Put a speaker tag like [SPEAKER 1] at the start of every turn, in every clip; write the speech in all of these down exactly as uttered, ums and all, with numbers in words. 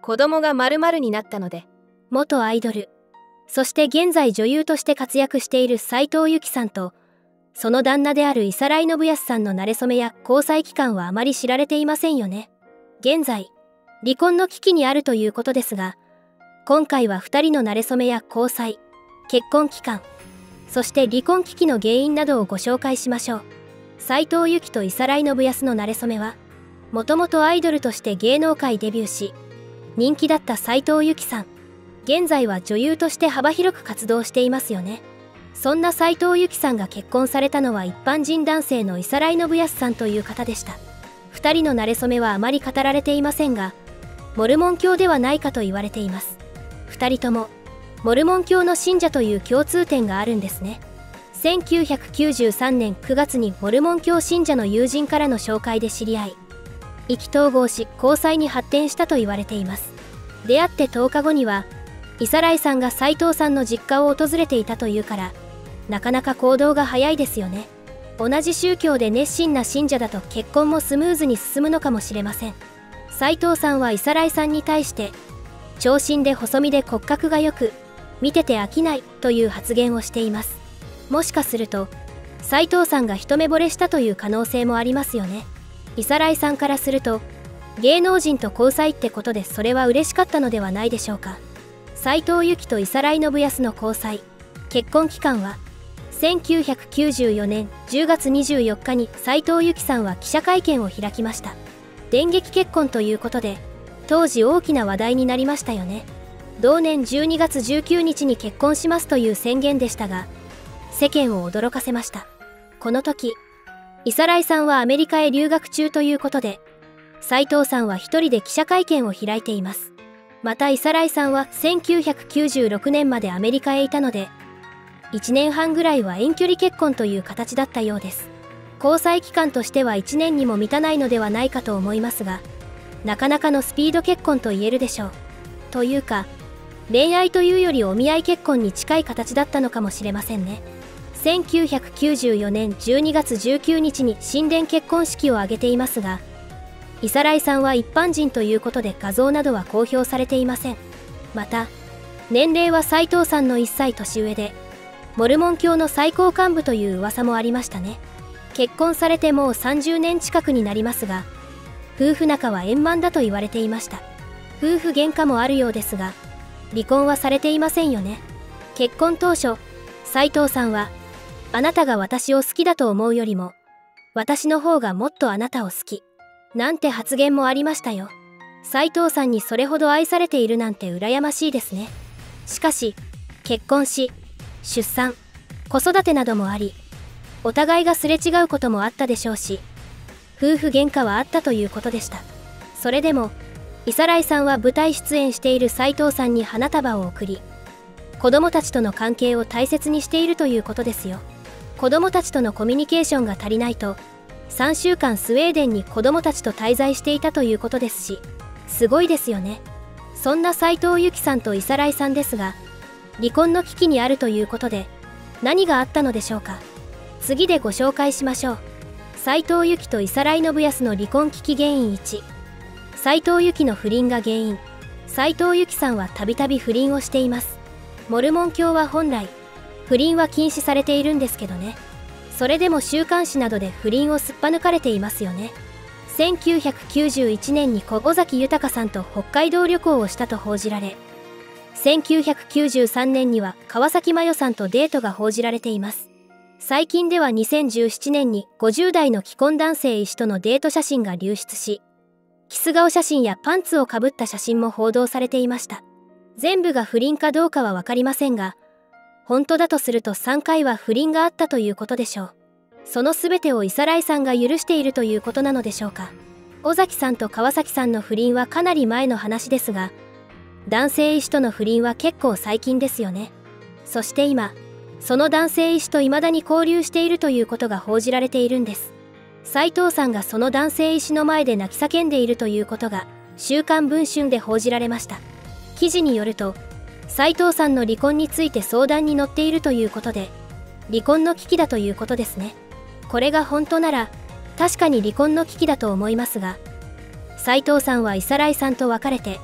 [SPEAKER 1] 子供が〇〇になったので。
[SPEAKER 2] 元アイドル、そして現在女優として活躍している斉藤由貴さんと、その旦那である伊佐来信康さんの馴れ初めや交際期間はあまり知られていませんよね。現在、離婚の危機にあるということですが、今回はふたりの馴れ初めや交際、結婚期間、そして離婚危機の原因などをご紹介しましょう。斉藤由貴と伊佐来信康の馴れ初めは、もともとアイドルとして芸能界デビューし、人気だった斉藤由貴さん。現在は女優として幅広く活動していますよね。そんな斉藤由貴さんが結婚されたのは一般人男性の伊佐来信康さんという方でした。ふたりの馴れ初めはあまり語られていませんが、モルモン教ではないかと言われています。ふたりともモルモン教の信者という共通点があるんですね。せんきゅうひゃくきゅうじゅうさんねんくがつにモルモン教信者の友人からの紹介で知り合い、意気投合し交際に発展したと言われています。出会ってとおかごには伊佐来さんが斉藤さんの実家を訪れていたというから、なかなか行動が早いですよね。同じ宗教で熱心な信者だと結婚もスムーズに進むのかもしれません。斉藤さんは伊佐来さんに対して長身で細身で骨格が良く、見てて飽きないという発言をしています。もしかすると斉藤さんが一目惚れしたという可能性もありますよね。伊佐来さんからすると芸能人と交際ってことで、それは嬉しかったのではないでしょうか。斉藤由貴と伊佐来信康の交際、結婚期間はせんきゅうひゃくきゅうじゅうよねんじゅうがつにじゅうよっかに斉藤由貴さんは記者会見を開きました。電撃結婚ということで当時大きな話題になりましたよね。同年じゅうにがつじゅうくにちに結婚しますという宣言でしたが、世間を驚かせました。この時伊佐来さんはアメリカへ留学中ということで、斉藤さんは一人で記者会見を開いています。また伊佐来さんはせんきゅうひゃくきゅうじゅうろくねんまでアメリカへいたので、いちねんはんぐらいは遠距離結婚という形だったようです。交際期間としてはいちねんにも満たないのではないかと思いますが、なかなかのスピード結婚と言えるでしょう。というか、恋愛というよりお見合い結婚に近い形だったのかもしれませんね。せんきゅうひゃくきゅうじゅうよねんじゅうにがつじゅうくにちに神殿結婚式を挙げていますが、伊佐来さんは一般人ということで画像などは公表されていません。また年齢は斉藤さんのいっさい年上で、モルモン教の最高幹部という噂もありましたね。結婚されてもうさんじゅうねん近くになりますが、夫婦仲は円満だと言われていました。夫婦喧嘩もあるようですが、離婚はされていませんよね。結婚当初、斉藤さんは、あなたが私を好きだと思うよりも、私の方がもっとあなたを好き。なんて発言もありましたよ。斉藤さんにそれほど愛されているなんて羨ましいですね。しかし、結婚し、出産、子育てなどもあり、お互いがすれ違うこともあったでしょうし、夫婦喧嘩はあったということでした。それでも、伊佐来さんは舞台出演している斉藤さんに花束を贈り、子供たちとの関係を大切にしているということですよ。子供たちとのコミュニケーションが足りないと、さんしゅうかんスウェーデンに子供たちと滞在していたということですし、すごいですよね。そんな斉藤由貴さんと伊佐来さんですが、離婚の危機にあるということで、何があったのでしょうか。次でご紹介しましょう。斉藤由貴と伊佐来信康の離婚危機原因いち。斉藤由貴の不倫が原因。斉藤由貴さんはたびたび不倫をしています。モルモン教は本来、不倫は禁止されているんですけどね。それでも週刊誌などで不倫をすっぱ抜かれていますよね。せんきゅうひゃくきゅうじゅういちねんに尾崎豊さんと北海道旅行をしたと報じられ、せんきゅうひゃくきゅうじゅうさんねんには川崎麻世さんとデートが報じられています。最近ではにせんじゅうななねんにごじゅうだいの既婚男性医師とのデート写真が流出し、キス顔写真やパンツをかぶった写真も報道されていました。全部が不倫かどうかはわかりませんが、本当だとするとさんかいは不倫があったということでしょう。その全てを伊佐来さんが許しているということなのでしょうか。尾崎さんと川崎さんの不倫はかなり前の話ですが、男性医師との不倫は結構最近ですよね。そして今、その男性医師と未だに交流しているということが報じられているんです。斉藤さんがその男性医師の前で泣き叫んでいるということが週刊文春で報じられました。記事によると、斉藤さんの離婚について相談に乗っているということで、離婚の危機だということですね。これが本当なら、確かに離婚の危機だと思いますが、斉藤さんは伊佐来さんと別れて、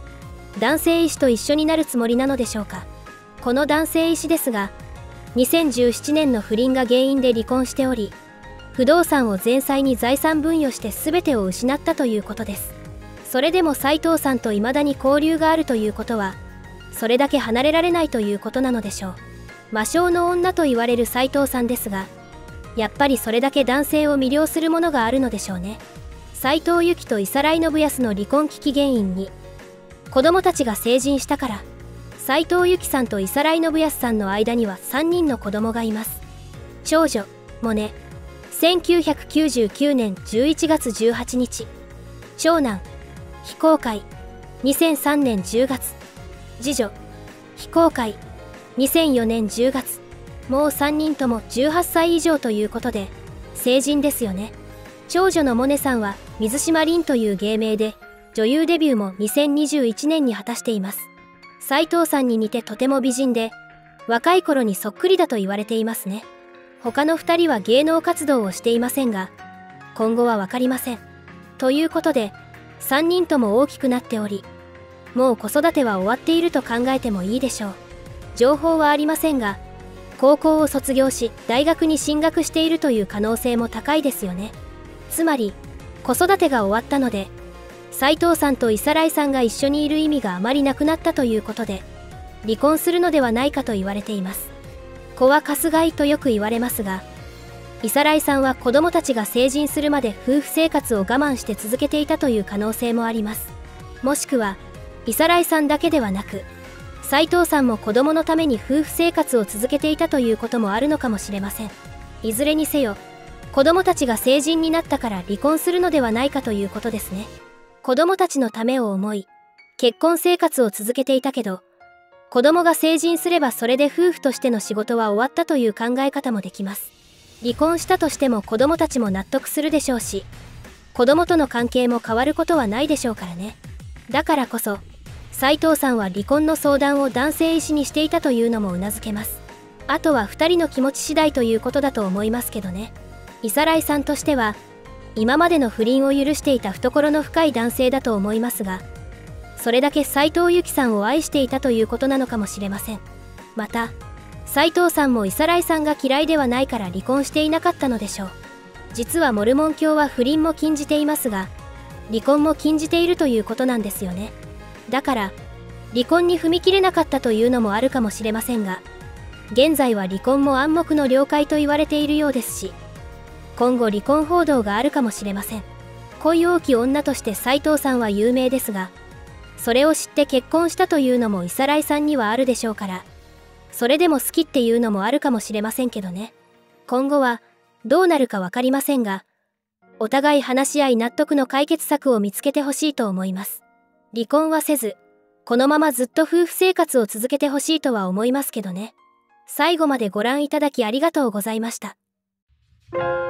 [SPEAKER 2] 男性医師と一緒になるつもりなのでしょうか。この男性医師ですが、にせんじゅうななねんの不倫が原因で離婚しており、不動産を前妻に財産分与して全てを失ったということです。それでも斉藤さんと未だに交流があるということは、それだけ離れられないということなのでしょう。魔性の女と言われる斉藤さんですが、やっぱりそれだけ男性を魅了するものがあるのでしょうね。斉藤由貴と伊佐来信康の離婚危機原因に、子供たちが成人したから。斉藤由貴さんと伊佐来信康さんの間にはさんにんの子供がいます。長女、モネ。せんきゅうひゃくきゅうじゅうきゅうねんじゅういちがつじゅうはちにち。長男、非公開。にせんさんねんじゅうがつ。次女、非公開。にせんよねんじゅうがつ。もうさんにんともじゅうはっさい以上ということで、成人ですよね。長女のモネさんは水島凛という芸名で、女優デビューもにせんにじゅういちねんに果たしています。斉藤さんに似てとても美人で、若い頃にそっくりだと言われていますね。他のふたりは芸能活動をしていませんが、今後はわかりません。ということで、さんにんとも大きくなっており、もう子育ては終わっていると考えてもいいでしょう。情報はありませんが、高校を卒業し大学に進学しているという可能性も高いですよね。つまり、子育てが終わったので、斉藤さんと伊佐来さんが一緒にいる意味があまりなくなったということで、離婚するのではないかと言われています。子はかすがいとよく言われますが、伊佐来さんは子供たちが成人するまで夫婦生活を我慢して続けていたという可能性もあります。もしくは、伊佐来さんだけではなく、斉藤さんも子供のために夫婦生活を続けていたということもあるのかもしれません。いずれにせよ、子供たちが成人になったから離婚するのではないかということですね。子供たちのためを思い、結婚生活を続けていたけど、子供が成人すればそれで夫婦としての仕事は終わったという考え方もできます。離婚したとしても子供たちも納得するでしょうし、子供との関係も変わることはないでしょうからね。だからこそ、斉藤さんは離婚の相談を男性医師にしていたというのもうなずけます。あとはふたりの気持ち次第ということだと思いますけどね。伊佐来さんとしては、今までの不倫を許していた懐の深い男性だと思いますが、それだけ斉藤由貴さんを愛していたということなのかもしれません。また、斉藤さんも伊佐来さんが嫌いではないから離婚していなかったのでしょう。実はモルモン教は不倫も禁じていますが、離婚も禁じているということなんですよね。だから、離婚に踏み切れなかったというのもあるかもしれませんが、現在は離婚も暗黙の了解と言われているようですし、今後離婚報道があるかもしれません。恋多き女として斉藤さんは有名ですが、それを知って結婚したというのも伊佐来さんにはあるでしょうから、それでも好きっていうのもあるかもしれませんけどね。今後はどうなるかわかりませんが、お互い話し合い納得の解決策を見つけてほしいと思います。離婚はせず、このままずっと夫婦生活を続けてほしいとは思いますけどね。最後までご覧いただきありがとうございました。